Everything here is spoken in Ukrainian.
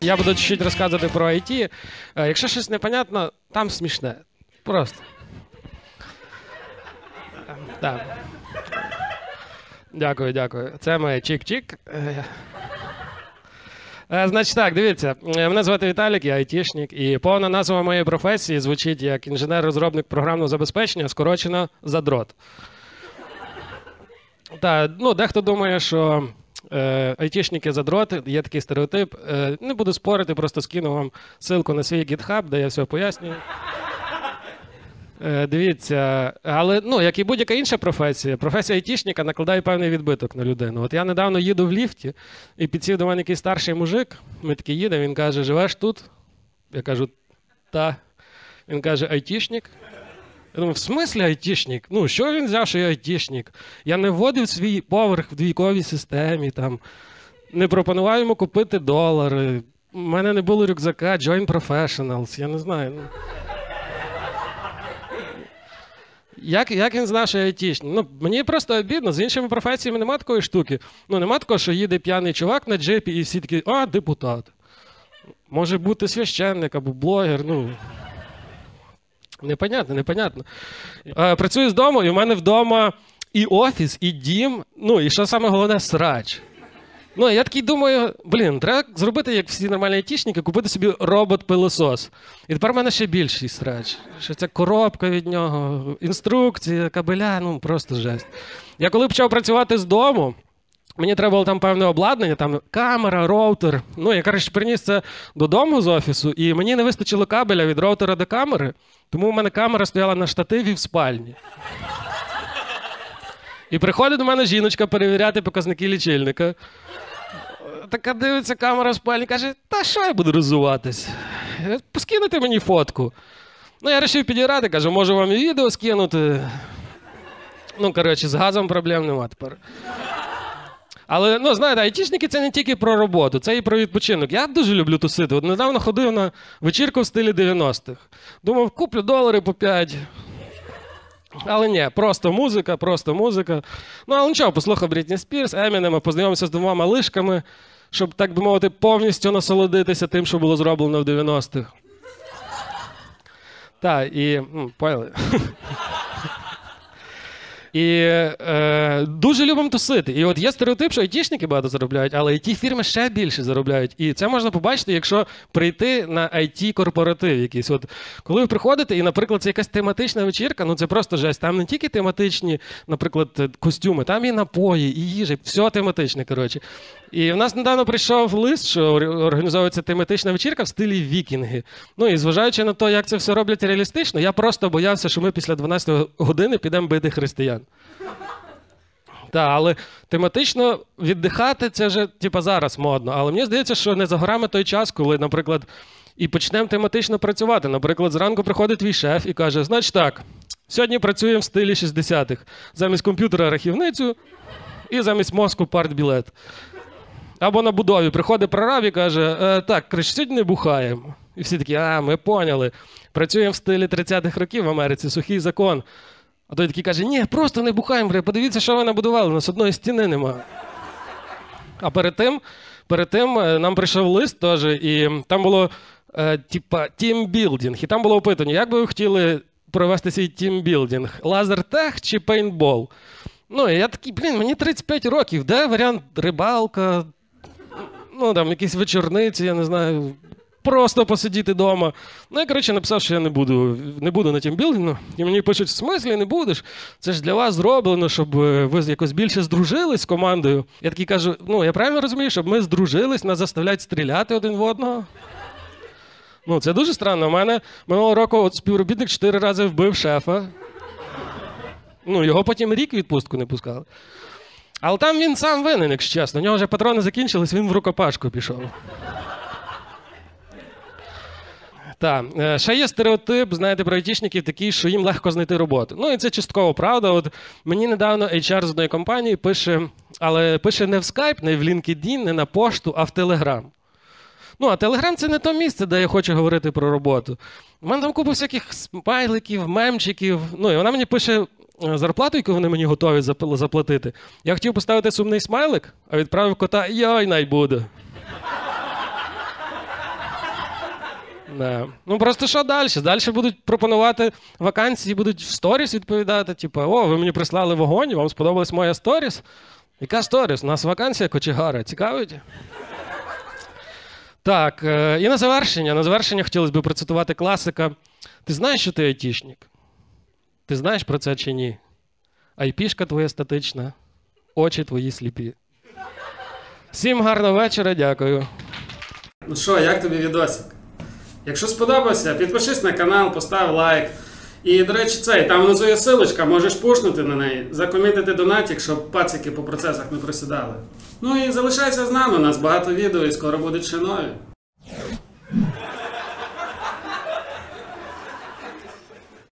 Я буду чуть-чуть розказувати про IT. Якщо щось непонятно, там смішне. Просто. Так. Дякую, дякую. Це моє чик-чик. Значить так, дивіться. Мене звати Віталік, я айтішник. І повна назва моєї професії звучить як інженер-розробник програмного забезпечення, скорочено задрот. Так, ну, дехто думає, що айтішники задроти, є такий стереотип. Не буду спорити, просто скину вам ссылку на свій GitHub, де я все пояснюю. Дивіться, але, ну, як і будь-яка інша професія, професія айтішника накладає певний відбиток на людину. От я недавно їду в ліфті, і підсів до мене якийсь старший мужик, ми такі їдемо, він каже, живеш тут? Я кажу, та. Він каже, айтішник? Я думаю, в смислі айтішник? Ну, що він взяв, що я айтішник? Я не вводив свій поверх в двійковій системі, там, не пропонував йому купити долари, у мене не було рюкзака, join professionals, я не знаю. Як він знав, що я айтішник? Ну, мені просто обідно, з іншими професіями нема такої штуки. Ну, нема такого, що їде п'яний чувак на джипі і всі такі, а, депутат. Може бути священник або блогер, ну... Непонятно. Працюю з дому, і в мене вдома і офіс, і дім, ну, і що саме головне, срач. Ну, я такий думаю, треба зробити, як всі нормальні айтішники, купити собі робот-пилосос. І тепер в мене ще більший срач. Що це коробка від нього, інструкція, кабеля, ну, просто жесть. Я коли почав працювати з дому, мені треба було там певне обладнання, там камера, роутер. Ну, я, коротше, приніс це додому з офісу, і мені не вистачило кабеля від роутера до камери, тому в мене камера стояла на штативі в спальні. І приходить до мене жіночка перевіряти показники лічильника. Така дивиться камера в спальні, каже, та що я буду роззуватись? Скинути мені фотку. Ну, я вирішив підіграти, кажу, можу вам і відео скинути. Ну, коротше, з газом проблем нема тепер. Але, ну, знаєте, айтішники – це не тільки про роботу, це і про відпочинок. Я дуже люблю тусити. От недавно ходив на вечірку в стилі 90-х. Думав, куплю долари по 5. Але ні, просто музика. Ну, але нічого, послухав Брітні Спірс, Емінема, познайомився з двома малишками, щоб, так би мовити, повністю насолодитися тим, що було зроблено в 90-х. Так, і... поняли? І дуже любимо тусити. І от є стереотип, що айтішники багато заробляють, але IT-фірми ще більше заробляють. І це можна побачити, якщо прийти на IT-корпоратив якийсь. От коли ви приходите, і, наприклад, це якась тематична вечірка, ну це просто жесть. Там не тільки тематичні, наприклад, костюми, там і напої, і їжа, все тематичне, коротше. І в нас недавно прийшов лист, що організовується тематична вечірка в стилі вікінги. Ну і зважаючи на те, як це все роблять реалістично, я просто боявся, що ми після 12 години підемо бити християн. Так, але тематично віддихати це вже зараз модно. Але мені здається, що не за горами той час, коли, наприклад, і почнемо тематично працювати. Наприклад, зранку приходить твій шеф і каже, значить так, сьогодні працюємо в стилі 60-х. Замість комп'ютера рахівницю і замість мозку партбілет. Або на будові приходить прораб і каже, так, краще сьогодні не бухаємо. І всі такі, ми поняли. Працюємо в стилі 30-х років в Америці, сухий закон. А той такий каже, ні, просто не бухаємо, подивіться, що ви набудували, у нас одної стіни нема. А перед тим нам прийшов лист теж, і там було, тімбілдинг. І там було опитання, як би ви хотіли провести свій тімбілдинг? Лазертаг чи пейнтбол? Ну, і я такий, мені 35 років, де варіант рибалка, ну, там, якісь вечорниці, я не знаю, просто посидіти вдома. Ну, я, коротше, написав, що я не буду на тімбілдингу. І мені пишуть, в смислі не будеш? Це ж для вас зроблено, щоб ви якось більше здружились з командою. Я такий кажу, ну, я правильно розумію, щоб ми здружились, нас заставляють стріляти один в одного? Ну, це дуже странно. У мене минулого року співробітник 4 рази вбив шефа. Ну, його потім рік відпустку не пускали. Але там він сам винен, якщо чесно. У нього вже патрони закінчились, він в рукопашку пішов. Так, ще є стереотип, знаєте, про айтішників такий, що їм легко знайти роботу. Ну, і це частково правда. От мені недавно HR з одної компанії пише, але пише не в Skype, не в LinkedIn, не на пошту, а в Telegram. Ну, а Telegram – це не то місце, де я хочу говорити про роботу. У мене там купа всяких смайликів, мемчиків. Ну, і вона мені пише зарплату, яку вони мені готові заплатити. Я хотів поставити сумний смайлик, а відправив кота, йой, най буде. Да. Ну просто що далі? Далі будуть пропонувати вакансії, будуть в сторіс відповідати, типу, о, ви мені прислали вогонь, вам сподобалась моя сторіс? Яка сторіс? У нас вакансія кочегара. Цікавить? Так, і на завершення хотілося б процитувати класика. Ти знаєш, що ти айтішник? Ти знаєш про це чи ні? Айпішка твоя статична, очі твої сліпі. Всім гарного вечора, дякую. Ну що, як тобі відосик? Якщо сподобався, підпишись на канал, постав лайк. І, до речі, там внизу є силочка, можеш пушнути на неї, закомітити донатик, щоб пацики по процесах не просідали. Ну і залишайся з нами, у нас багато відео і скоро будуть ще нові.